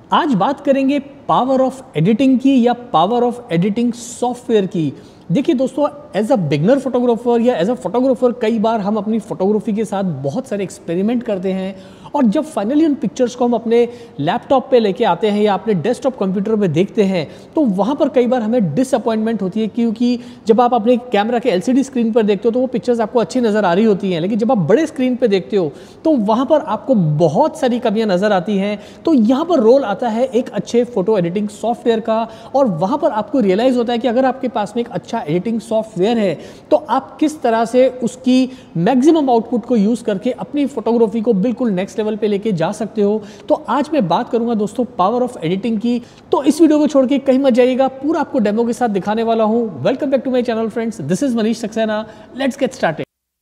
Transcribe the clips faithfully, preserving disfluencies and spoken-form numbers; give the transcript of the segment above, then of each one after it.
आज बात करेंगे पावर ऑफ एडिटिंग की या पावर ऑफ एडिटिंग सॉफ्टवेयर की। देखिए दोस्तों, एज अ बिगनर फोटोग्राफर या एज अ फोटोग्राफर कई बार हम अपनी फोटोग्राफी के साथ बहुत सारे एक्सपेरिमेंट करते हैं और जब फाइनली उन पिक्चर्स को हम अपने लैपटॉप पे लेके आते हैं या अपने डेस्कटॉप कंप्यूटर पे देखते हैं तो वहाँ पर कई बार हमें डिसअपॉइंटमेंट होती है, क्योंकि जब आप अपने कैमरा के एलसीडी स्क्रीन पर देखते हो तो वो पिक्चर्स आपको अच्छी नज़र आ रही होती हैं, लेकिन जब आप बड़े स्क्रीन पर देखते हो तो वहाँ पर आपको बहुत सारी कमियाँ नज़र आती हैं। तो यहाँ पर रोल आता है एक अच्छे फोटो एडिटिंग सॉफ्टवेयर का और वहाँ पर आपको रियलाइज़ होता है कि अगर आपके पास में एक अच्छा एडिटिंग सॉफ्टवेयर है तो आप किस तरह से उसकी मैक्सिमम आउटपुट को यूज़ करके अपनी फोटोग्राफी को बिल्कुल नेक्स्ट लेवल पे लेके जा सकते हो। तो आज मैं बात करूंगा दोस्तों पावर ऑफ एडिटिंग की, तो इस वीडियो को छोड़ के कहीं मत जाइएगा, पूरा आपको डेमो के साथ दिखाने वाला हूं। Welcome back to my channel friends, this is Manish Saxena. Let's get started.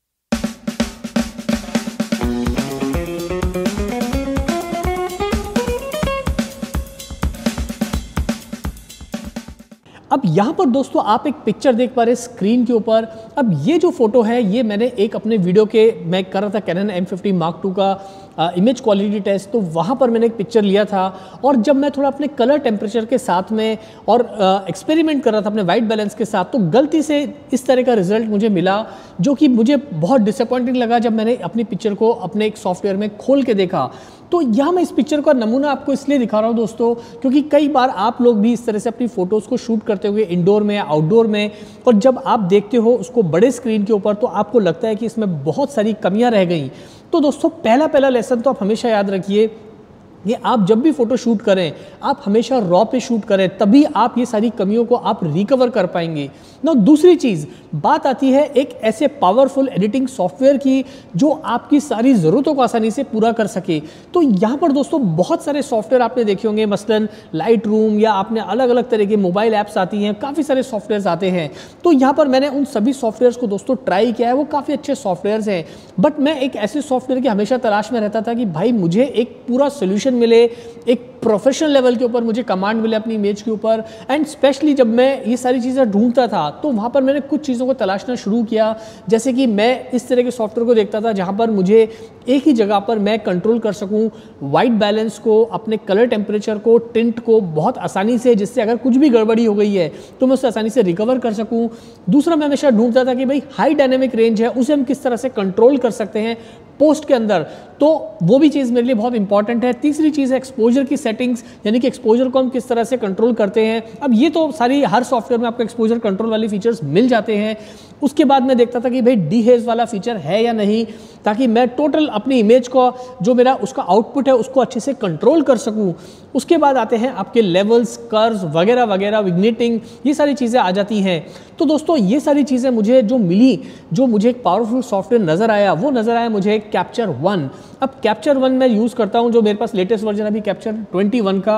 अब यहाँ पर दोस्तों आप एक पिक्चर देख पा रहे हैं स्क्रीन के ऊपर। अब ये जो फोटो है ये मैंने एक अपने वीडियो के मैं कर रहा था Canon M fifty mark two का इमेज क्वालिटी टेस्ट, तो वहाँ पर मैंने एक पिक्चर लिया था और जब मैं थोड़ा अपने कलर टेम्परेचर के साथ में और एक्सपेरिमेंट कर रहा था अपने वाइट बैलेंस के साथ, तो गलती से इस तरह का रिजल्ट मुझे मिला जो कि मुझे बहुत डिसअपॉइंटिंग लगा जब मैंने अपनी पिक्चर को अपने एक सॉफ्टवेयर में खोल के देखा। तो यहाँ मैं इस पिक्चर का नमूना आपको इसलिए दिखा रहा हूँ दोस्तों क्योंकि कई बार आप लोग भी इस तरह से अपनी फोटोज़ को शूट करते हुए इंडोर में या आउटडोर में, और जब आप देखते हो उसको बड़े स्क्रीन के ऊपर तो आपको लगता है कि इसमें बहुत सारी कमियां रह गई। तो दोस्तों पहला पहला लेसन तो आप हमेशा याद रखिए, ये आप जब भी फोटो शूट करें आप हमेशा रॉ पे शूट करें, तभी आप ये सारी कमियों को आप रिकवर कर पाएंगे ना। दूसरी चीज़ बात आती है एक ऐसे पावरफुल एडिटिंग सॉफ्टवेयर की जो आपकी सारी ज़रूरतों को आसानी से पूरा कर सके। तो यहाँ पर दोस्तों बहुत सारे सॉफ्टवेयर आपने देखे होंगे, मसलन लाइट रूम या आपने अलग अलग तरह के मोबाइल ऐप्स आती हैं, काफ़ी सारे सॉफ्टवेयर्स आते हैं। तो यहाँ पर मैंने उन सभी सॉफ्टवेयर्स को दोस्तों ट्राई किया है, वो काफ़ी अच्छे सॉफ्टवेयर्स हैं, बट मैं एक ऐसे सॉफ्टवेयर की हमेशा तलाश में रहता था कि भाई मुझे एक पूरा सोल्यूशन मिले, एक प्रोफेशनल लेवल के ऊपर मुझे कमांड मिले अपनी इमेज के ऊपर। एंड स्पेशली जब मैं ये सारी चीज़ें ढूंढता था तो वहाँ पर मैंने कुछ चीज़ों को तलाशना शुरू किया, जैसे कि मैं इस तरह के सॉफ्टवेयर को देखता था जहाँ पर मुझे एक ही जगह पर मैं कंट्रोल कर सकूँ वाइट बैलेंस को, अपने कलर टेम्परेचर को, टिंट को बहुत आसानी से, जिससे अगर कुछ भी गड़बड़ी हो गई है तो मैं उसे आसानी से रिकवर कर सकूँ। दूसरा मैं हमेशा ढूंढता था कि भाई हाई डायनेमिक रेंज है, उसे हम किस तरह से कंट्रोल कर सकते हैं पोस्ट के अंदर, तो वो भी चीज़ मेरे लिए बहुत इंपॉर्टेंट है। तीसरी चीज़ है एक्सपोजर की सेटिंग्स, यानी कि एक्सपोजर को हम किस तरह से कंट्रोल करते हैं। अब ये तो सारी हर सॉफ्टवेयर में आपको एक्सपोजर कंट्रोल वाले फीचर्स मिल जाते हैं। उसके बाद मैं देखता था कि भाई डीहेज वाला फीचर है या नहीं, ताकि मैं टोटल अपनी इमेज को जो मेरा उसका आउटपुट है उसको अच्छे से कंट्रोल कर सकूं। उसके बाद आते हैं आपके लेवल्स, कर्व्स वगैरह वगैरह, विग्नेटिंग, ये सारी चीज़ें आ जाती हैं। तो दोस्तों ये सारी चीज़ें मुझे जो मिली, जो मुझे एक पावरफुल सॉफ्टवेयर नज़र आया, वो नज़र आया मुझे कैप्चर वन। अब कैप्चर वन मैं यूज़ करता हूँ, जो मेरे पास लेटेस्ट वर्जन अभी कैप्चर ट्वेंटी वन का।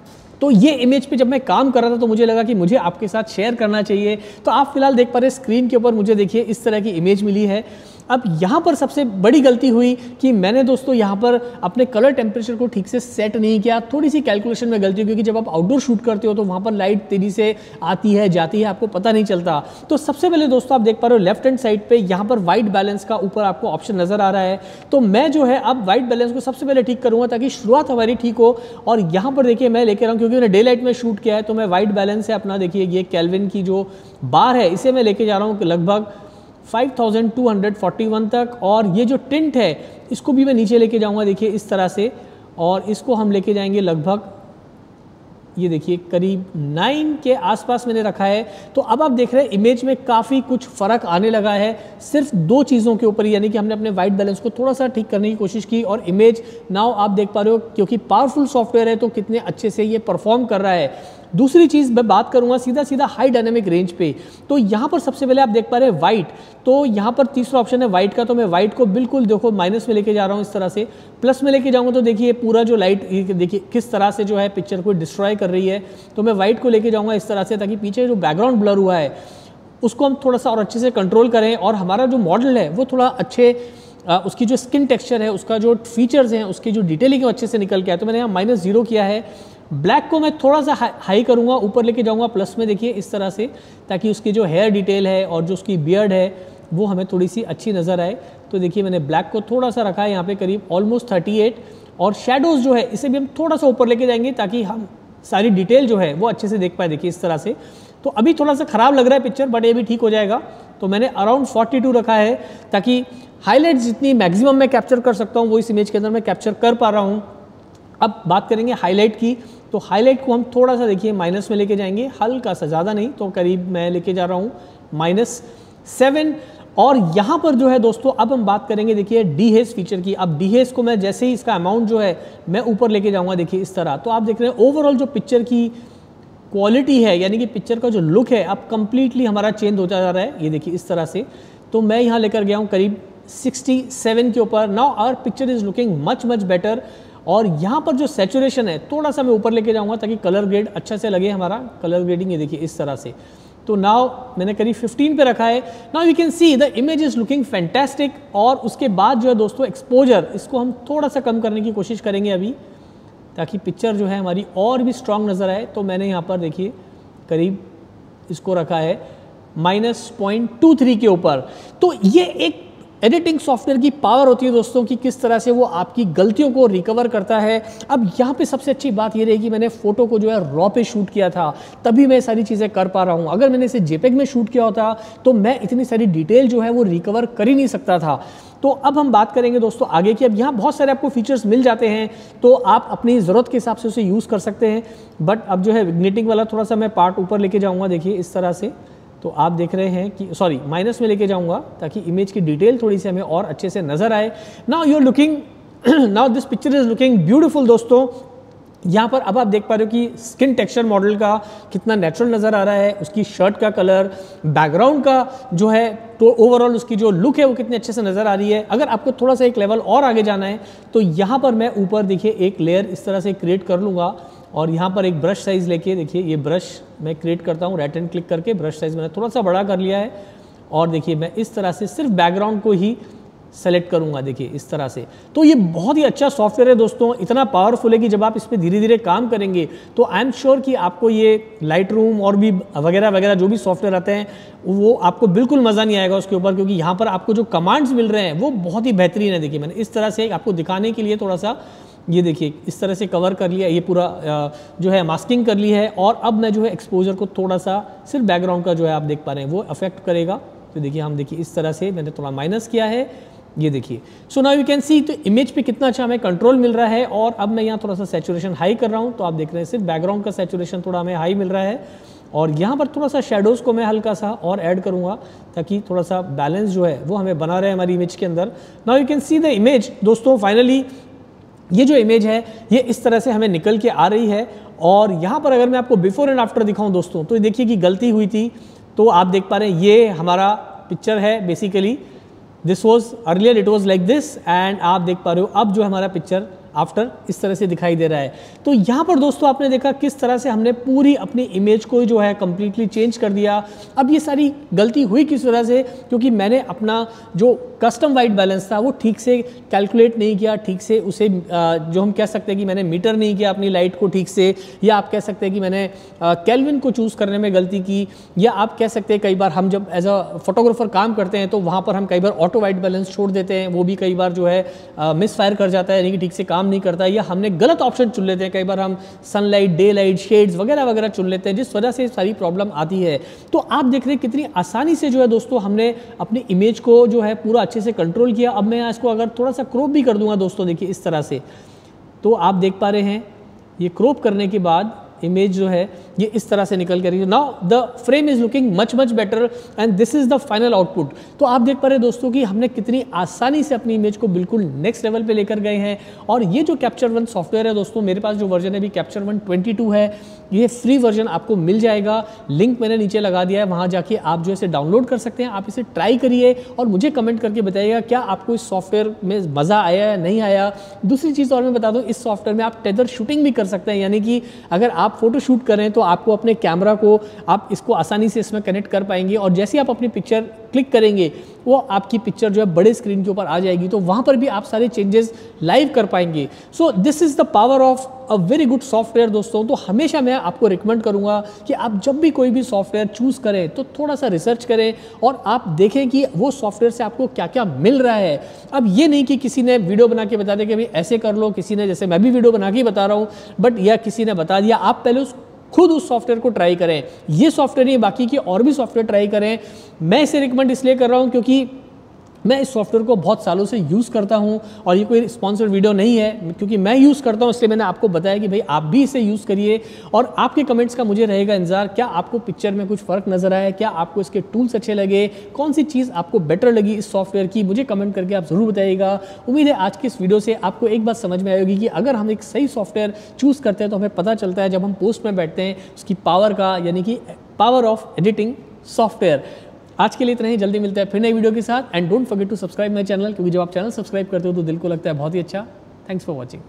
तो ये इमेज पे जब मैं काम कर रहा था तो मुझे लगा कि मुझे आपके साथ शेयर करना चाहिए। तो आप फिलहाल देख पा रहे स्क्रीन के ऊपर मुझे देखिए इस तरह की इमेज मिली है। अब यहाँ पर सबसे बड़ी गलती हुई कि मैंने दोस्तों यहाँ पर अपने कलर टेम्परेचर को ठीक से सेट नहीं किया, थोड़ी सी कैलकुलेशन में गलती, क्योंकि जब आप आउटडोर शूट करते हो तो वहाँ पर लाइट तेजी से आती है जाती है, आपको पता नहीं चलता। तो सबसे पहले दोस्तों आप देख पा रहे हो लेफ्ट हैंड साइड पे यहाँ पर वाइट बैलेंस का ऊपर आपको ऑप्शन नजर आ रहा है। तो मैं जो है अब वाइट बैलेंस को सबसे पहले ठीक करूँगा ताकि शुरुआत हमारी ठीक हो। और यहाँ पर देखिए मैं लेके रहा हूँ, क्योंकि मैंने डे लाइट में शूट किया है, तो मैं वाइट बैलेंस है अपना, देखिए ये केल्विन की जो बार है इसे मैं लेके जा रहा हूँ लगभग five thousand two hundred forty one तक। और ये जो टिंट है इसको भी मैं नीचे लेके जाऊंगा, देखिए इस तरह से, और इसको हम लेके जाएंगे लगभग, ये देखिए करीब नाइन के आसपास मैंने रखा है। तो अब आप देख रहे हैं इमेज में काफ़ी कुछ फ़र्क आने लगा है सिर्फ दो चीज़ों के ऊपर, यानी कि हमने अपने वाइट बैलेंस को थोड़ा सा ठीक करने की कोशिश की और इमेज नाउ आप देख पा रहे हो, क्योंकि पावरफुल सॉफ्टवेयर है तो कितने अच्छे से ये परफॉर्म कर रहा है। दूसरी चीज़ मैं बात करूंगा सीधा सीधा हाई डायनेमिक रेंज पे। तो यहाँ पर सबसे पहले आप देख पा रहे हैं वाइट, तो यहाँ पर तीसरा ऑप्शन है वाइट का, तो मैं वाइट को बिल्कुल देखो माइनस में लेके जा रहा हूँ इस तरह से। प्लस में लेके जाऊँगा तो देखिए पूरा जो लाइट देखिए किस तरह से जो है पिक्चर को डिस्ट्रॉय कर रही है। तो मैं वाइट को लेके जाऊँगा इस तरह से, ताकि पीछे जो बैकग्राउंड ब्लर हुआ है उसको हम थोड़ा सा और अच्छे से कंट्रोल करें और हमारा जो मॉडल है वो थोड़ा अच्छे आ, उसकी जो स्किन टेक्सचर है, उसका जो फीचर्स हैं, उसकी जो डिटेलिंग है अच्छे से निकल के आए। तो मैंने यहाँ माइनस जीरो किया है। ब्लैक को मैं थोड़ा सा हाई करूँगा, ऊपर लेके जाऊँगा प्लस में, देखिए इस तरह से, ताकि उसकी जो हेयर डिटेल है और जो उसकी बियर्ड है वो हमें थोड़ी सी अच्छी नज़र आए। तो देखिए मैंने ब्लैक को थोड़ा सा रखा है यहाँ पे करीब ऑलमोस्ट थर्टी एट। और शेडोज़ जो है इसे भी हम थोड़ा सा ऊपर लेके जाएंगे ताकि हम सारी डिटेल जो है वो अच्छे से देख पाए। देखिए इस तरह से, तो अभी थोड़ा सा ख़राब लग रहा है पिक्चर, बट ये भी ठीक हो जाएगा। तो मैंने अराउंड फोर्टी टू रखा है ताकि हाईलाइट्स जितनी मैक्सिमम मैं कैप्चर कर सकता हूँ वो इस इमेज के अंदर मैं कैप्चर कर पा रहा हूँ। अब बात करेंगे हाईलाइट की, तो हाईलाइट को हम थोड़ा सा देखिए माइनस में लेके जाएंगे, हल्का सा, ज़्यादा नहीं, तो करीब मैं लेके जा रहा हूँ माइनस सेवन। और यहाँ पर जो है दोस्तों अब हम बात करेंगे देखिए डीहेज फीचर की। अब डीहेज को मैं जैसे ही इसका अमाउंट जो है मैं ऊपर लेके जाऊँगा, देखिए इस तरह, तो आप देख रहे हैं ओवरऑल जो पिक्चर की क्वालिटी है, यानी कि पिक्चर का जो लुक है अब कंप्लीटली हमारा चेंज होता जा रहा है। ये देखिए इस तरह से, तो मैं यहाँ लेकर गया हूँ करीब सिक्सटी सेवन के ऊपर। Now our picture is looking much much better. और यहाँ पर जो सैचुरेशन है थोड़ा सा मैं ऊपर लेके जाऊँगा ताकि कलर ग्रेड अच्छा से लगे, हमारा कलर ग्रेडिंग। ये देखिए इस तरह से, तो नाउ मैंने करीब फिफ्टीन पे रखा है। Now you can see the image is looking fantastic. और उसके बाद जो है दोस्तों एक्सपोजर, इसको हम थोड़ा सा कम करने की कोशिश करेंगे अभी, ताकि पिक्चर जो है हमारी और भी स्ट्रॉन्ग नज़र आए। तो मैंने यहाँ पर देखिए करीब इसको रखा है माइनस पॉइंट टू थ्री के ऊपर। तो ये एक एडिटिंग सॉफ्टवेयर की पावर होती है दोस्तों कि किस तरह से वो आपकी गलतियों को रिकवर करता है। अब यहाँ पे सबसे अच्छी बात ये रहेगी, मैंने फ़ोटो को जो है रॉ पे शूट किया था, तभी मैं सारी चीज़ें कर पा रहा हूँ। अगर मैंने इसे जेपेग में शूट किया होता तो मैं इतनी सारी डिटेल जो है वो रिकवर कर ही नहीं सकता था। तो अब हम बात करेंगे दोस्तों आगे की। अब यहाँ बहुत सारे आपको फीचर्स मिल जाते हैं, तो आप अपनी ज़रूरत के हिसाब से उसे यूज़ कर सकते हैं। बट अब जो है विग्नेटिंग वाला थोड़ा सा मैं पार्ट ऊपर लेके जाऊँगा, देखिए इस तरह से। तो आप देख रहे हैं कि सॉरी माइनस में लेके जाऊंगा ताकि इमेज की डिटेल थोड़ी सी हमें और अच्छे से नज़र आए। Now you are looking, now this picture is looking beautiful दोस्तों। यहाँ पर अब आप देख पा रहे हो कि स्किन टेक्सचर मॉडल का कितना नेचुरल नज़र आ रहा है, उसकी शर्ट का कलर, बैकग्राउंड का जो है, तो ओवरऑल उसकी जो लुक है वो कितने अच्छे से नज़र आ रही है। अगर आपको थोड़ा सा एक लेवल और आगे जाना है तो यहाँ पर मैं ऊपर देखिए एक लेयर इस तरह से क्रिएट कर लूँगा और यहाँ पर एक ब्रश साइज़ लेके, देखिए ये ब्रश मैं क्रिएट करता हूँ, राइट हैंड क्लिक करके ब्रश साइज़ मैंने थोड़ा सा बड़ा कर लिया है। और देखिए मैं इस तरह से सिर्फ बैकग्राउंड को ही सेलेक्ट करूंगा, देखिए इस तरह से। तो ये बहुत ही अच्छा सॉफ्टवेयर है दोस्तों, इतना पावरफुल है कि जब आप इस पर धीरे धीरे काम करेंगे तो आई एम श्योर कि आपको ये लाइट रूम और भी वगैरह वगैरह जो भी सॉफ्टवेयर आते हैं वो आपको बिल्कुल मज़ा नहीं आएगा उसके ऊपर, क्योंकि यहाँ पर आपको जो कमांड्स मिल रहे हैं वो बहुत ही बेहतरीन है। देखिए मैंने इस तरह से आपको दिखाने के लिए थोड़ा सा ये देखिए इस तरह से कवर कर लिया, ये पूरा जो है मास्किंग कर ली है। और अब मैं जो है एक्सपोजर को थोड़ा सा सिर्फ बैकग्राउंड का जो है आप देख पा रहे हैं वो अफेक्ट करेगा। तो देखिए हम देखिए इस तरह से मैंने थोड़ा माइनस किया है, ये देखिए। So now you can see तो इमेज पे कितना अच्छा हमें कंट्रोल मिल रहा है। और अब मैं यहाँ थोड़ा सा सैचुरेशन हाई कर रहा हूँ, तो आप देख रहे हैं सिर्फ बैकग्राउंड का सैचुरेशन थोड़ा हमें हाई मिल रहा है। और यहाँ पर थोड़ा सा शेडोज़ को मैं हल्का सा और ऐड करूँगा ताकि थोड़ा सा बैलेंस जो है वो हमें बना रहे हमारी इमेज के अंदर। Now you can see the image दोस्तों, फाइनली ये जो इमेज है ये इस तरह से हमें निकल के आ रही है। और यहाँ पर अगर मैं आपको बिफोर एंड आफ्टर दिखाऊं दोस्तों, तो देखिए कि गलती हुई थी, तो आप देख पा रहे हैं ये हमारा पिक्चर है। Basically this was earlier it was like this, and आप देख पा रहे हो अब जो हमारा पिक्चर आफ्टर इस तरह से दिखाई दे रहा है। तो यहाँ पर दोस्तों आपने देखा किस तरह से हमने पूरी अपनी इमेज को जो है कम्प्लीटली चेंज कर दिया। अब ये सारी गलती हुई किस वजह से, क्योंकि मैंने अपना जो कस्टम वाइट बैलेंस था वो ठीक से कैलकुलेट नहीं किया, ठीक से उसे जो हम कह सकते हैं कि मैंने मीटर नहीं किया अपनी लाइट को ठीक से, या आप कह सकते हैं कि मैंने केल्विन को चूज़ करने में गलती की, या आप कह सकते हैं कई बार हम जब एज अ फोटोग्राफर काम करते हैं तो वहाँ पर हम कई बार ऑटो वाइट बैलेंस छोड़ देते हैं, वो भी कई बार जो है मिस फायर कर जाता है, यानी कि ठीक से काम नहीं करता है, या हमने गलत ऑप्शन चुन लेते हैं, कई बार हम सनलाइट, डे लाइट, शेड्स वगैरह वगैरह चुन लेते हैं, जिस वजह से सारी प्रॉब्लम आती है। तो आप देख रहे हैं कितनी आसानी से जो है दोस्तों हमने अपनी इमेज को जो है पूरा अच्छे से कंट्रोल किया। अब मैं इसको अगर थोड़ा सा क्रॉप भी कर दूंगा दोस्तों, देखिए इस तरह से, तो आप देख पा रहे हैं ये क्रॉप करने के बाद इमेज जो है ये इस तरह से निकल कर रही है। Now the frame is looking much much better and this is the final output. तो आप देख पा रहे हैं दोस्तों कि हमने कितनी आसानी से अपनी इमेज को बिल्कुल नेक्स्ट लेवल पे लेकर गए हैं। और ये जो कैप्चर वन सॉफ्टवेयर है दोस्तों, मेरे पास जो वर्जन है अभी कैप्चर वन ट्वेंटी टू है, ये फ्री वर्जन आपको मिल जाएगा, लिंक मैंने नीचे लगा दिया है, वहाँ जाके आप जो इसे डाउनलोड कर सकते हैं। आप इसे ट्राई करिए और मुझे कमेंट करके बताइएगा क्या आपको इस सॉफ्टवेयर में मज़ा आया या नहीं आया। दूसरी चीज़ और मैं बता दूँ, इस सॉफ्टवेयर में आप टेदर शूटिंग भी कर सकते हैं, यानी कि अगर आप फोटो शूट करें तो आपको अपने कैमरा को आप इसको आसानी से इसमें कनेक्ट कर पाएंगे और जैसे ही आप अपनी पिक्चर क्लिक करेंगे वो आपकी पिक्चर जो है बड़े स्क्रीन के ऊपर आ जाएगी, तो वहाँ पर भी आप सारे चेंजेस लाइव कर पाएंगे। So this is the power of a very good software दोस्तों। तो हमेशा मैं आपको रिकमेंड करूँगा कि आप जब भी कोई भी सॉफ्टवेयर चूज़ करें तो थोड़ा सा रिसर्च करें और आप देखें कि वो सॉफ्टवेयर से आपको क्या क्या मिल रहा है। अब ये नहीं कि किसी ने वीडियो बना के बता दिया कि भाई ऐसे कर लो, किसी ने, जैसे मैं भी वीडियो बना के ही बता रहा हूँ, बट या किसी ने बता दिया, आप पहले उस खुद उस सॉफ्टवेयर को ट्राई करें। ये सॉफ्टवेयर नहीं, बाकी की और भी सॉफ्टवेयर ट्राई करें। मैं इसे रिकमेंड इसलिए कर रहा हूँ क्योंकि मैं इस सॉफ्टवेयर को बहुत सालों से यूज़ करता हूं और ये कोई स्पॉन्सर्ड वीडियो नहीं है, क्योंकि मैं यूज़ करता हूं इसलिए मैंने आपको बताया कि भाई आप भी इसे यूज़ करिए। और आपके कमेंट्स का मुझे रहेगा इंतजार, क्या आपको पिक्चर में कुछ फ़र्क नज़र आया, क्या आपको इसके टूल्स अच्छे लगे, कौन सी चीज़ आपको बेटर लगी इस सॉफ्टवेयर की, मुझे कमेंट करके आप ज़रूर बताइएगा। उम्मीद है आज की इस वीडियो से आपको एक बात समझ में आएगी कि अगर हम एक सही सॉफ्टवेयर चूज़ करते हैं तो हमें पता चलता है जब हम पोस्ट में बैठते हैं उसकी पावर का, यानी कि पावर ऑफ एडिटिंग सॉफ्टवेयर। आज के लिए इतना ही, जल्दी मिलते हैं फिर नई वीडियो के साथ। And don't forget to subscribe my channel, क्योंकि जब आप चैनल सब्सक्राइब करते हो तो दिल को लगता है बहुत ही अच्छा। Thanks for watching.